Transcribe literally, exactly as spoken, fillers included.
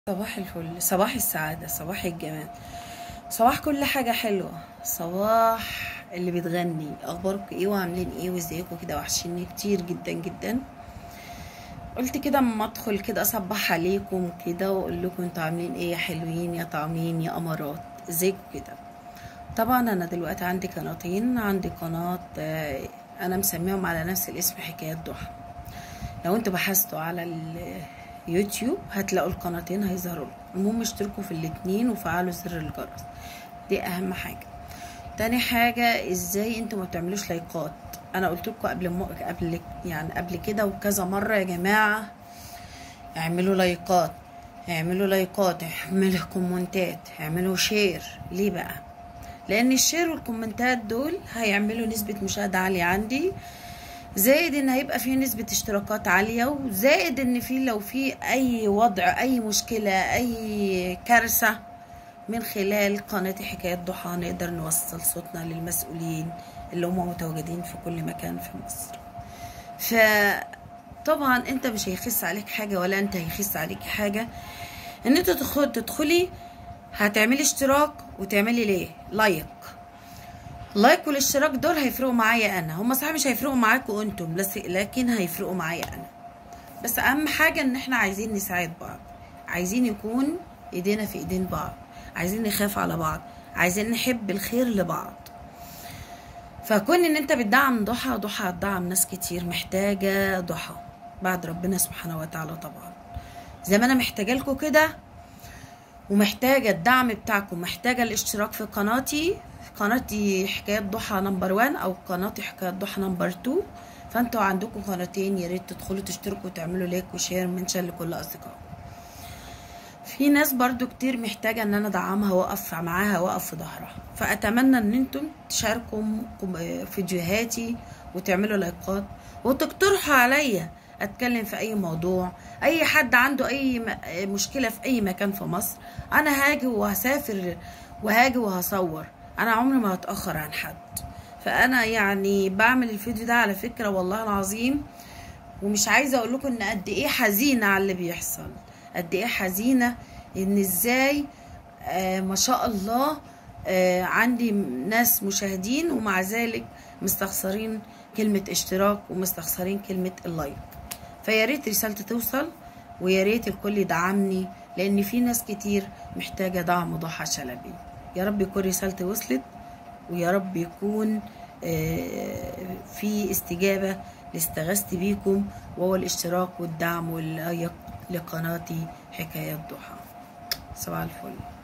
صباح الفل، صباح السعادة، صباح الجمال، صباح كل حاجة حلوة، صباح اللي بتغني. اخباركم ايه وعاملين ايه وازيكم كده؟ وحشيني كتير جدا جدا. قلت كده اما ادخل كده اصبح عليكم كده واقول لكم انتوا عاملين ايه يا حلوين يا طعمين يا امارات، ازيكم كده؟ طبعا انا دلوقتي عندي قناتين. عندي قناة آه، انا مسميهم على نفس الاسم، حكايات ضحى. لو انتوا بحثتوا على اليوتيوب هتلاقوا القناتين هيظهروا لكم. المهم اشتركوا في الاتنين وفعلوا زر الجرس، دي اهم حاجه. تاني حاجه، ازاي انتوا ما بتعملوش لايكات؟ انا قلت لكم قبل م... قبل يعني قبل كده وكذا مره، يا جماعه اعملوا لايكات، اعملوا لايكات، اعملوا كومنتات، اعملوا شير. ليه بقى؟ لان الشير والكومنتات دول هيعملوا نسبه مشاهده عاليه عندي، زائد ان هيبقى فيه نسبة اشتراكات عالية، وزائد ان في لو في اي وضع، اي مشكلة، اي كارثة، من خلال قناة حكايات ضحى نقدر نوصل صوتنا للمسؤولين اللي هم متواجدين في كل مكان في مصر. فطبعا انت مش هيخس عليك حاجة ولا انت هيخس عليك حاجة ان انت تدخلي هتعملي اشتراك وتعملي ليه لايك. اللايك والاشتراك دول هيفرقوا معايا انا، هما صحيح مش هيفرقوا معاكم انتم بس، لكن هيفرقوا معايا انا. بس اهم حاجه ان احنا عايزين نساعد بعض، عايزين يكون ايدينا في ايدين بعض، عايزين نخاف على بعض، عايزين نحب الخير لبعض. فكون ان انت بتدعم ضحى، ضحى هتدعم ناس كتير محتاجه ضحى بعد ربنا سبحانه وتعالى. طبعا زي ما انا محتاجه لكم كده، ومحتاجه الدعم بتاعكم، محتاجه الاشتراك في قناتي. قناتي حكايات ضحى نمبر وان او قناتي حكايات ضحى نمبر تو. فانتوا عندكم قناتين، يا ريت تدخلوا تشتركوا وتعملوا لايك وشير منشن لكل اصدقائكم. في ناس برضو كتير محتاجه ان انا ادعمها واقف معاها واقف في ظهرها، فاتمنى ان انتم تشاركوا فيديوهاتي وتعملوا لايكات وتقترحوا عليا اتكلم في اي موضوع. اي حد عنده اي مشكله في اي مكان في مصر، انا هاجي وهسافر وهاجي وهصور، انا عمري ما هتاخر عن حد. فانا يعني بعمل الفيديو ده على فكره والله العظيم، ومش عايزه اقول لكم ان قد ايه حزينه على اللي بيحصل، قد ايه حزينه ان ازاي آه ما شاء الله آه عندي ناس مشاهدين ومع ذلك مستخسرين كلمه اشتراك ومستخسرين كلمه اللايك. فيا ريت رسالتي توصل، ويا ريت الكل يدعمني، لان في ناس كتير محتاجه دعم ضحى شلبي. يا رب يكون رسالتي وصلت، ويا رب يكون في استجابه لاستغاثتي بيكم، وهو الاشتراك والدعم واللايك لقناتي حكايات ضحى. صباح الفل.